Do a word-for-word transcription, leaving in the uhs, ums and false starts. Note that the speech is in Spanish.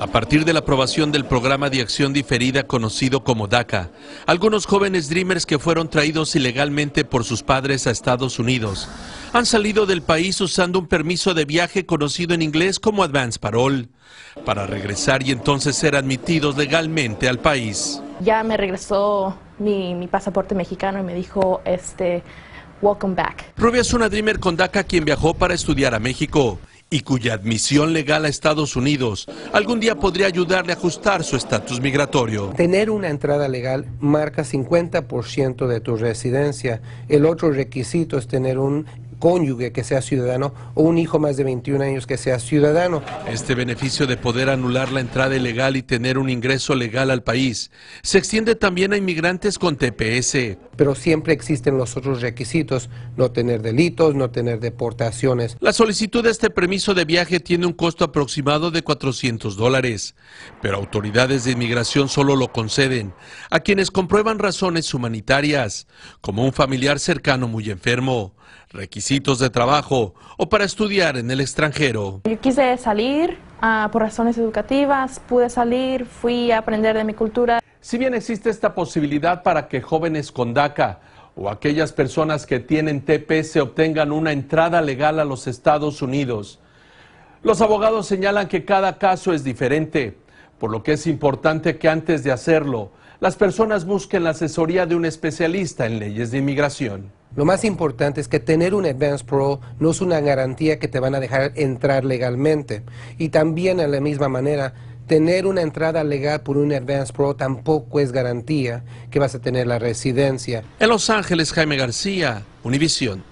A partir de la aprobación del programa de acción diferida conocido como DACA, algunos jóvenes Dreamers que fueron traídos ilegalmente por sus padres a Estados Unidos han salido del país usando un permiso de viaje conocido en inglés como Advance Parole, para regresar y entonces ser admitidos legalmente al país. Ya me regresó mi, mi pasaporte mexicano y me dijo, este, welcome back. Rubia es una Dreamer con DACA quien viajó para estudiar a México y cuya admisión legal a Estados Unidos algún día podría ayudarle a ajustar su estatus migratorio. Tener una entrada legal marca cincuenta por ciento de tu residencia. El otro requisito es tener un cónyuge que sea ciudadano o un hijo más de veintiún años que sea ciudadano. Este beneficio de poder anular la entrada ilegal y tener un ingreso legal al país se extiende también a inmigrantes con T P S. Pero siempre existen los otros requisitos: no tener delitos, no tener deportaciones. La solicitud de este permiso de viaje tiene un costo aproximado de cuatrocientos dólares, pero autoridades de inmigración solo lo conceden a quienes comprueban razones humanitarias, como un familiar cercano muy enfermo, requisitos de trabajo o para estudiar en el extranjero. Yo quise salir uh, por razones educativas, pude salir, fui a aprender de mi cultura. Si bien existe esta posibilidad para que jóvenes con DACA o aquellas personas que tienen T P S obtengan una entrada legal a los Estados Unidos, los abogados señalan que cada caso es diferente, por lo que es importante que antes de hacerlo, las personas busquen la asesoría de un especialista en leyes de inmigración. Lo más importante es que tener un Advance Parole no es una garantía que te van a dejar entrar legalmente. Y también, de la misma manera, tener una entrada legal por un Advance Parole tampoco es garantía que vas a tener la residencia. En Los Ángeles, Jaime García, Univisión.